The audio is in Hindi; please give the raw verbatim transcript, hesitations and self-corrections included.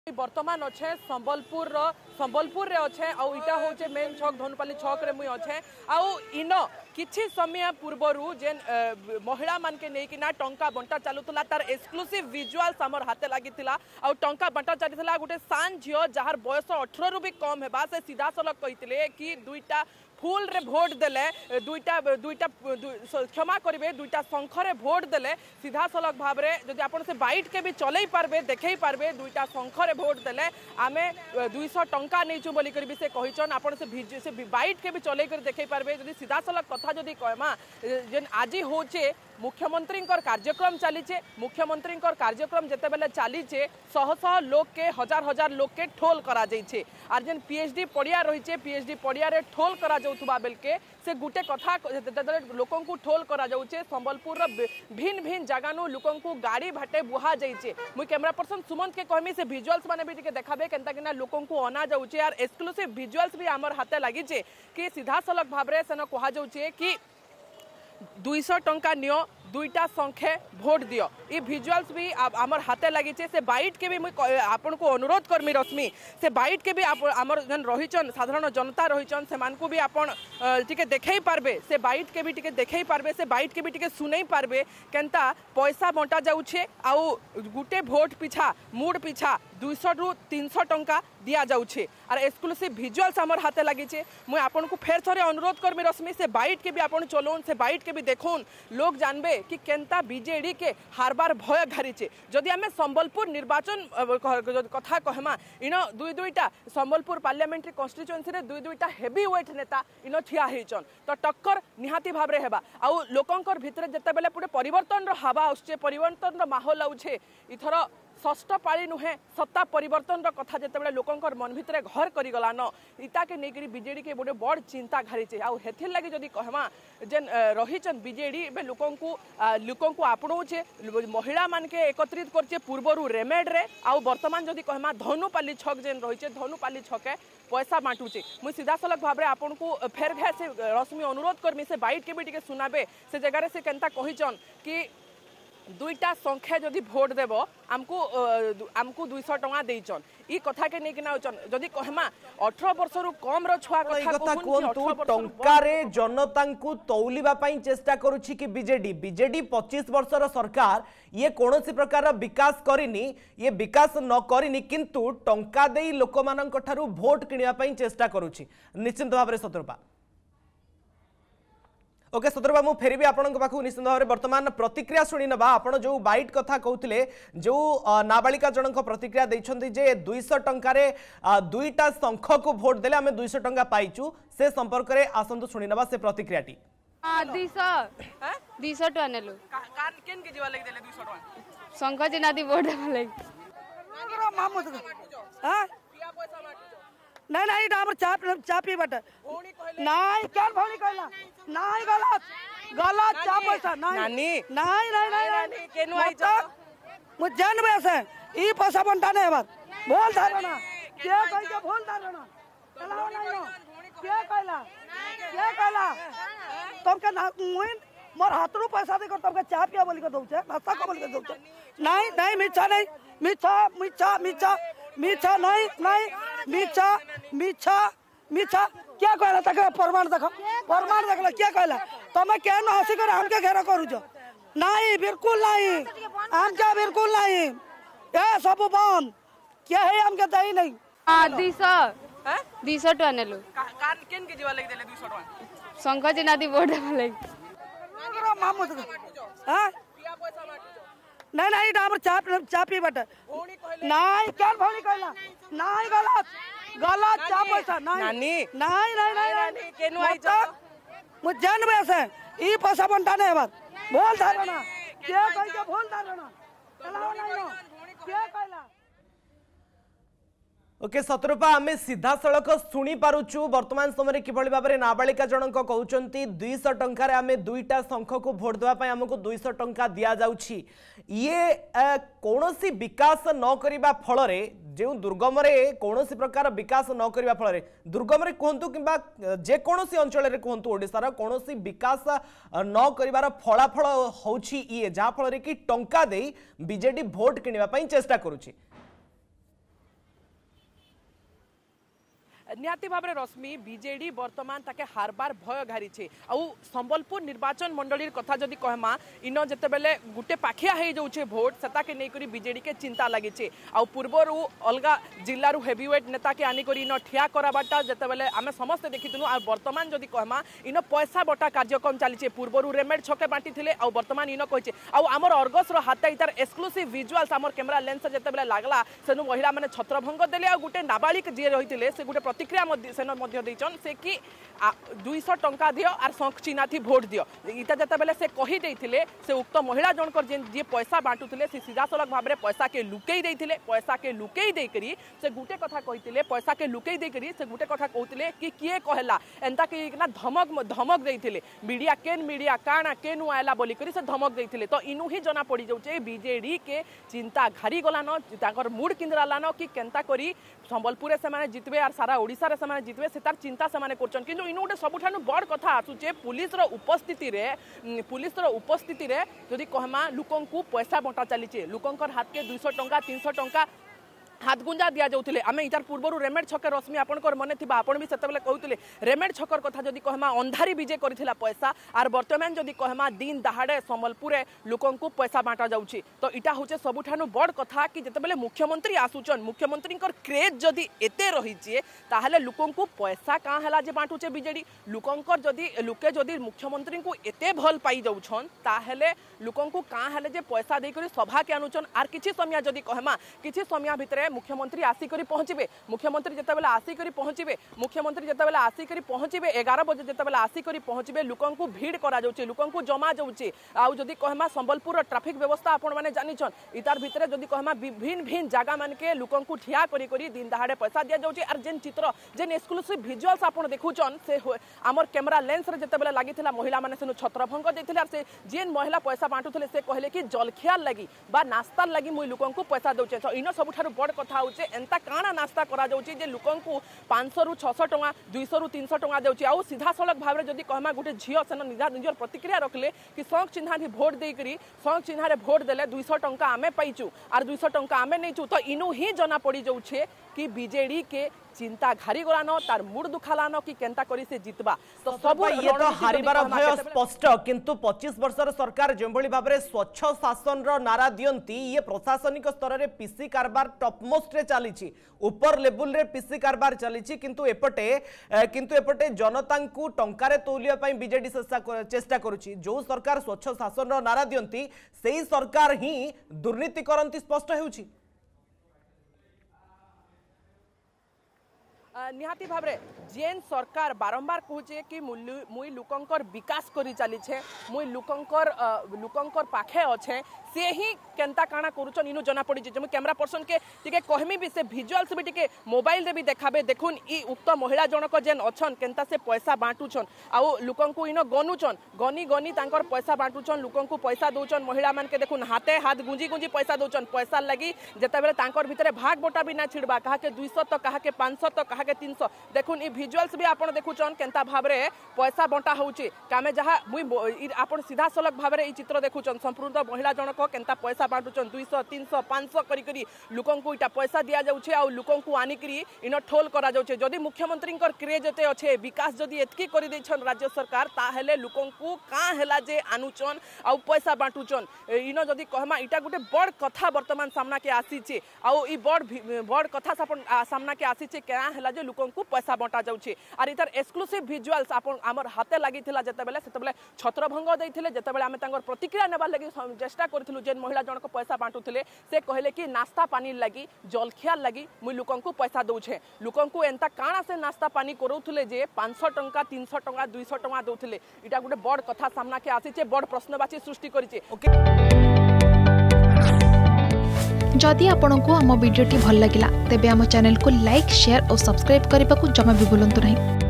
वर्तमान अच्छे संबलपुर संबलपुर रे अच्छे आउ इटा होचे मेन छक धनुपाली छक रे मुई अच्छे आउ इन किछि समय पूर्वरु जेन महिला मान के नेकी ना टंका बंटा चालुतला तार एक्सक्लूसिव विजुअल्स हमर हाथे लागितिला आउ टंका बंटा चालितला गोटे सान झियो जहार बयस अठारह रु भी कम हेबा से सीधा सलक कहितले कि दुईटा फुल रे भोट देले दुईटा दुईटा क्षमा करेंगे दुईटा शंखरे भोट देले सीधा सलक भाव में जदि आप से बाइट के भी चलई पार्बे देखई पार्बे दुईटा शंखरे भोट देले आमे दुईश टंका नहीं बोली कर भी से कहीचन आप से, से बाइट के भी चलई कर देखई पार्बे जदि सीधा सलक कथा जदि कहमा जेन आज होचे मुख्यमंत्री कार्यक्रम चलीचे मुख्यमंत्री कार्यक्रम जिते बेले चलीचे शह शह लोक के हजार हजार लोक के ठोल करा जाइछे आर जेन पीएचडी पड़िया रही पीएचडी पड़िया रे ठोल करा जाउथुबा बेलके से गुटे कथा लोक को ठोल करा जाउछे संबलपुर भिन्न भिन्न जगानु लोक को गाड़ी भाटे बुहा जाइछे मुई कैमरा पर्सन सुमंत के कहमी से विजुअल्स माने भी टिके देखाबे केनता किना लोक को अना जाउछे आर एक्सक्लूसिव विजुअल्स भी हमर हाथे लागिछे कि सीधा सलक भाबरे सेन कहा जाउछे कि दुईश टंका नियो दुईटा संख्ये भोट दियो ये विजुअल्स भी आमर हाथे लगी से बाइट के भी मुझे आपन को अनुरोध करमी रश्मि से बाइट के भी आमर जन रहीचन साधारण जनता रहीचन से मान को भी आपन टिके देखई पारबे से बाइट के भी टिके देखई पारबे से बाइट के भी टिके सुनई पारबे केनता पैसा बंटा जाउछे आउ गुटे भोट पिछा मूड पिछा दुईश रु तीन सौ टंका दिया जाउछे और एक्सक्लूसिव विजुअल्स आमर हाथे लगी मुझे आपन को फेर थरे अनुरोध करमी रश्मि से बाइट के भी आपन चलौन से बाइट के भी देखून लोग जानबे कि केनता बीजेडी के हारबार भय घारीचे जदि आमे संबलपुर निर्वाचन कथा कहमा इन दुई दुईटा संबलपुर पार्लियामेंट्री कन्स्टिट्युएंसी रे दुई दुईटा हेवी वेट नेता इन ठिया हेचन तो टक्कर निहाती भाव रे हेबा आउ लोकंकर भितरे जते बेले पुरे परिवर्तन रो हवा आउछे परिवर्तन रो माहौल आउछे इथर षष्ठ पाली नुहे सत्ता परिवर्तन कथा जिते लोकंकर मन भितर घर करीगला न इता के नहीं बीजेडी के गोटे बड़ चिंता घारीचे आउ हेथिर लगी जदि कहमा जेन रहीचन बीजेडी बे लोकन को लोकन को आपणाऊे महिला मान के एकत्रित करछे पूर्वरु रेमेड रे आउ वर्तमान जदि कहमा धनुपाली छक जेन रहीचे धनुपाली छके पैसा बांटुचे मुझे सीधा सलक भाव में आपन को फेर घे से रश्मि अनुरोध करमी से बाइट के भी टिके सुनाबे से जगार से केनता कहीचन कि दुईटा संख्या जदि भोट देव आमको आमको दुईश टंका देचन ई कथा के नहीं किना जदि कहमा अठारह वर्ष रु कम रो छुआ कथा कोंतु टंका रे जनता को तौलिबा पई चेष्टा करूची कि बीजेडी बीजेडी पच्चीस वर्ष रो सरकार ये कोनोसी प्रकार विकास करिनी ये विकास न करिनी किंतु टंका देई लोक मानन ठारू वोट किनिया पई चेष्टा करूची निश्चित भाव रे सतर्पा ओके सतर्पा मु फेरबी आपन पाखु निश्चित भाव में वर्तमान प्रतिक्रिया शुणी नबा आपण जो बाइट कथा कहते जो नाबालिका जनक प्रतिक्रिया देइछन्ती जे दुईश टंका रे दुईटा शंख को भोट देले आमे दुईश टंका पाइचु से संपर्क रे आसंतु शुणी नबा से प्रतिक्रियाटी हां दुईश हैं दुईश टका नेलु कान केन के जीवा लग देले दुईश टका शंख जिनादी भोट देले मामू हां पिया पैसा बाटू नहीं नहीं डाबर चाप चापी बट नहीं क्या भौनी कहला नहीं गलत गलत चाप पैसा नहीं नानी नहीं नहीं नहीं केनु आई जा मुझ जानबे से ई पैसा बंटा नहीं बात बोल धारना क्या कह के बोल धारना चलाओ नहीं नो क्या कहला क्या कहला तुम के मुइन मोर हाथ रु पैसा दे कर तुम के चाप पिया बोली के दउ छे नाश्ता को बोली के दउ छे नहीं नहीं मिठा नहीं मिठा मिठा मिठा मिठा नहीं नहीं मिठा मिठा मिठा क्या कहला तक प्रमाण देख प्रमाण देखला क्या कहला तुम केन हसी कर हमके घेरा करू जो नहीं बिल्कुल नहीं हमके बिल्कुल नहीं ए सब बंद क्या है हमके दई नहीं हां दुईश हैं दुईश टका नेलु कान केन के जीवा लग देले दुईश टका शंख जिनादी भोट देले मामू हां पिया पैसा बाटू नहीं नहीं डाबर चाप चापी बट नहीं क्या भौनी कहला नहीं गलत गलत चाप पैसा नहीं नानी नहीं नहीं नहीं केनु आई जा मुझ जानबे से ई पैसा बंटा नहीं बात बोल धारना क्या कह के बोल धारना चलाओ नहीं नो क्या कहला ओके सतरूपा आम सीधा सड़क शुणी पारुचु वर्तमान समय किभली भाव में नाबालिका जनक कहते दुईश टंकार आम दुईटा शंख को भोट देवाई आमको दुईश टंका दि जाऊँगी ये कौन सी विकास न करने फल जो दुर्गम कौन प्रकार विकास न करने फल दुर्गम कहतु कि जेकोसी अंचल कहतु ओडिशार कौन विकास न कर फलाफल होए जहाँफल कि टंका दे बीजेडी भोट किणवाई चेष्टा करुच्ची निहाती भाव में रश्मि बीजेडी वर्तमान ताके हारबार भय घारी आउ संबलपुर निर्वाचन मंडली कथा जदि कहमा इन जिते बेले गोटे पाखिया हो जाऊे भोट सेटा के नहीं बीजेडी के चिंता लगी आउ पूर्वर अलग जिलू हेवीवेट नेता के आनिक इन ठिया कराबाटा जिते बेले आम समस्ते देखीलु आ वर्तमान जदि कहमा इन पैसा बटा कार्यक्रम चली पूर्वर रेमेड छके बांटी थे और वर्तमान इन कही आमर अर्गस हाथ इतार एक्सक्लूसिव विजुआल्स आमर कैमेरा लेंस जिते बेले लगला सेनु महिला मैंने छत्रभंग देले आ गोटे नाबालिक जी रही से गोटे प्रतिक्रिया सेन से कि दुईश टंका दियो आर शंख चिन्हा थी भोट दियो इटा जिते बेले से कही देथिले से उक्त महिला जनकर जी पैसा बांटुले से सीधा सड़क भाव में पैसा के लुकई देथिले पैसा के लुकई देकरी से गुटे कथा कहिथिले पैसा के लुकई देकरी से गुटे कथा कहथिले कि किए कहला एंता कि ना धमक धमक देथिले मीडिया केन मीडिया काना केनु आयला बोली करी से धमक देथिले तो इनु ही जना पड़ी जाउचे बीजेडी के चिंता घारी गलानो ताकर मूड किंद्रालानो कि केंता करी संबलपुर से माने जितबे आर सारा ओडिसा रे से माने जितबे से तार चिंता से माने करछन किंतु इनु गोटे सबुठानु बड़ कथा आसुचे पुलिस रो उपस्थिति रे पुलिस रो उपस्थिति रे जदि कहमा लोकंकु पैसा बंटा चलीचे लोकंकर हाथ के दुईश टंका तीन सौ टंका हाथ गुंजा दि जाऊे आम इतार पूर्व रेमेड छके रश्मि आपंकर मन थी आपण भी से कहते रेमेड छकर कथा जदि कहमा अंधारी विजे करथिला पैसा आर वर्तमान जदि कहमा दिन दहाड़े संबलपुर लोकंकु पैसा बांटा जाउछि तो इटा होचे सबुठानु बड़ कथा कि जेतेबेले मुख्यमंत्री आसुचन मुख्यमंत्री क्रेज जदि एते रहिचे ताहले लोकंकु पैसा का हला जे बांटुचे बीजेडी लोकंकर जदि लोके जदि मुख्यमंत्री को एते भल पाई जाउछन ताहले लोकंकु का हले जे पैसा दे करी सभा के अनुचन आर किछि समय जदि कहमा किछि समय भितरे मुख्यमंत्री आसिक पहुँचे मुख्यमंत्री जिते बेले आसिक पहुँचे मुख्यमंत्री जिते बेले आसिक पहुँचे एगार बजे जिते बेले आसिक पहुँचे लोकन को भीड़ करा लोकन को जमा जाऊे आउ जदि कहमा संबलपुर ट्राफिक व्यवस्था आपण मैंने जानिछन इतार भितर जदि कहमा विभिन्न भिन्न जगह मान के लोकन को ठिया करी करी दिन दहाड़े पैसा दि जाऊे आर जेन चित्र जेन एक्सक्लूसिव विजुअल्स आपण देखुचन से आमर कैमेरा लेंस रे जिते बेले लागिथिला महिला माने सेनु छत्रभंग देथिले आर से जेन महिला पैसा बांटुथिले से कहले कि जलखिया लगी बा नास्ता लगी मुई लोकन को पैसा दउचे तो इन सबुठारु बड़ कथा होचे एंता काना नास्ता करा जाउची जे लोकंकु पाँच सौ रु छह सौ टंका दुई सौ रु तीन सौ टंका देउची आउ सीधा सड़क भाव में जदि कहमा गोटे झियो सेन निजा निजर प्रतिक्रिया रखले कि शंख चिन्हा थी भोट देकरी शंख चिन्हा रे भोट देले दुई सौ टंका आमे पाइचु आर दुई सौ टंका आमे नैचु तो इनु ही जना पड़ी जाउछे कि बीजेडी के चिंता घारी गलानो तार मूड दुखालानो कि केंता करी से जितबा तो सब ये तो हारिबार भय स्पष्ट किंतु पच्चीस वर्षर सरकार जेभली भाव में स्वच्छ शासन रो नारा दियंती ये प्रशासनिक स्तर रे पीसी कारबार टॉप मोस्ट रे चली ऊपर लेवल रे पीसी कारबार चली किंतु एपटे किंतु एपटे जनता को टंकारे तौलिया पई बीजेडी चेष्टा करुची जो सरकार स्वच्छ शासन रो नारा दियंती सेही सरकार ही दुर्नीति करंती स्पष्ट हेउची निहाती भाव में जेन सरकार बारंबार कहे कि मुई लुकंकर विकास करी चली मुई लुकंकर लुकंकर पाखे अच्छे से ही केंता काना करुचन इनु जना पड़ी जे कैमरा पर्सन के टिके कहमी भी से विजुअल्स भी टिके मोबाइल रे भी देखाबे देखुन ई उक्त महिला जनक जेन अछन केंता से पैसा बांटुछन आउ लुकंकु इन गनुचन गनी गनी तांकर पैसा बांटुछन लुकंकु पैसा दउचन महिला मान के देखुन हाथे हाथ गुंजी गुंजी पैसा दउचन पैसा लगी जेते बेले तांकर भितरे भाग बोटा भी ना छिड़बा कहा के दुई सौ तो कहा के पाँच सौ तो कहा के तीन सौ देखुन ई विजुअल्स भी आपण देखुचन केंता भाव रे पैसा बंटा होउची कामे जहा मुई आपण सीधा सलक भाव रे ई चित्र देखुचन संपूर्ण महिला जनक केंता पैसा बांटुचन दुई सौ तीन सौ पाँच सौ करी करी लोकंकु इटा पैसा दिया जाउछे आ लोकंकु आनिकरी इन ठोल करा जाउछे जदि मुख्यमंत्री क्रेज एते अच्छे विकास जदि एतकी करि दैछन राज्य सरकार ताहेले लोकंकु का हेला जे आनुचन आ पैसा बांटुचन इन जदि कहमा इटा गोटे बड़ कथा वर्तमान सामना के आसीचे आ ई बड़ बड़ कथा सामना के आसीचे क्या हेला जे लोकंकु पैसा बंटा जाउछे आर इतार एक्सक्लूसिव विजुअल्स आपण हमर हाथे लागिथिला जेते बेले सेते बेले छत्रभंग दैथिले जेते बेले आमे तांकर प्रतिक्रिया नेबा लागि चेष्टा करथिलु जे महिला जनक पैसा बांटुथिले से कहले कि नास्ता पानी लगी जलखिया लगी मुई लोकंकु पैसा दउछे लोकंकु एंता काना से नास्ता पानी करूथुले जे पाँच सौ टंका तीन सौ टंका दुई सौ टंका दउथिले इटा गोटे बड़ कथा सामना के आसीचे बड़ प्रश्नवाची सृष्टि करिचे ओके जदि आपंक आम भिडी भल लगा तेब आम चैनल को लाइक शेयर और सब्सक्राइब करने को जमा भी भूलु नहीं।